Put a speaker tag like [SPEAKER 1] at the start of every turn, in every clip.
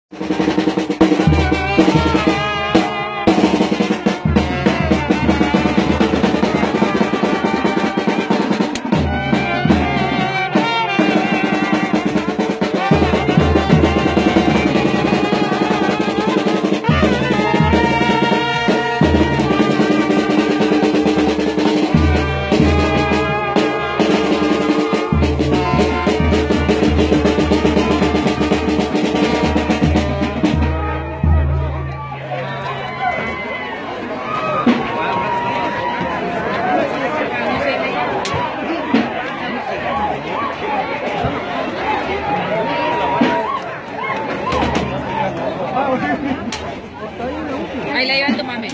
[SPEAKER 1] Ahí la lleva tu mami.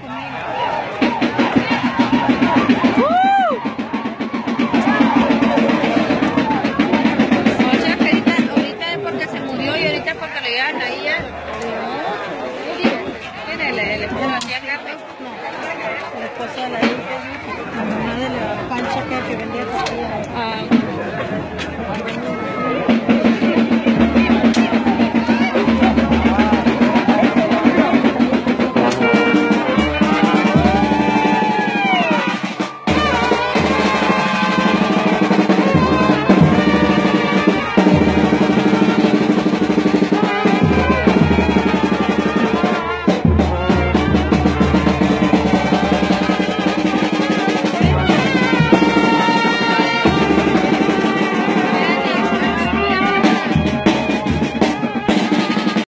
[SPEAKER 1] Ahorita es porque se murió y ahorita es porque le llevan ahí ya. ¿Quién es el esposo de la tía Carmen?
[SPEAKER 2] No, el esposo de la hija, la mamá de la cancha que vendía tortillas.
[SPEAKER 1] Ah.